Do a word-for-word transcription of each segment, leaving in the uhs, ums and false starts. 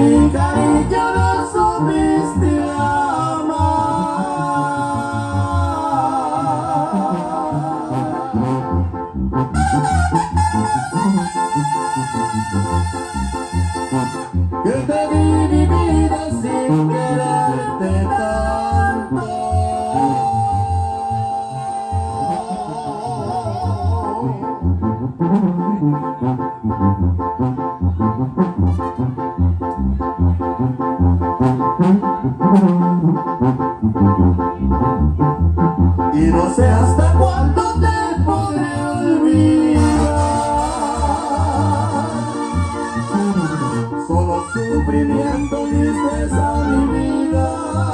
mi cariño no supiste que te di mi vida sin quererte tanto. Y no sé hasta cuándo te podré olvidar. Solo sufrimiento, tristeza, mi vida.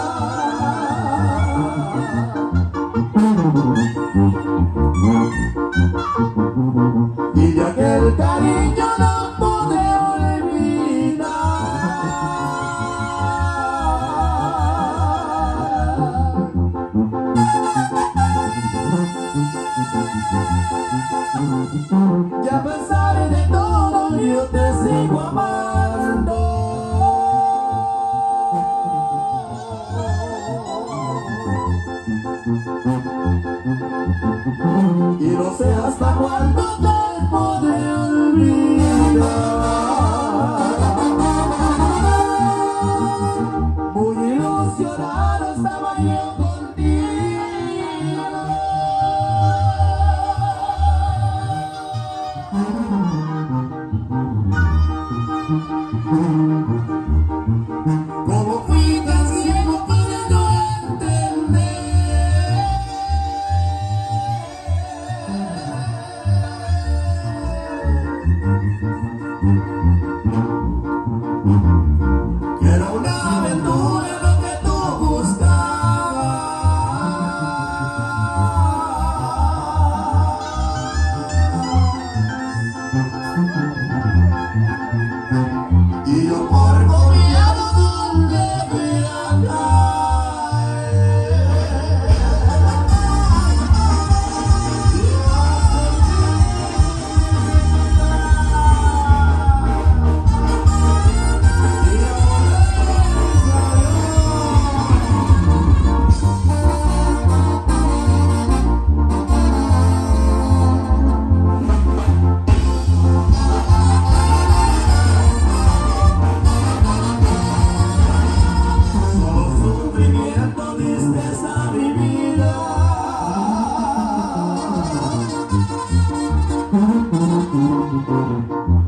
Y de aquel cariño no podré y a pesar de todo yo te sigo amando. Y no sé hasta cuándo te podré olvidar. Muy ilusionado estaba yo contigo. Como fui tan ciego pude no entender que era una aventura lo que tú buscabas. Y yo por confiado donde fui a mi vida.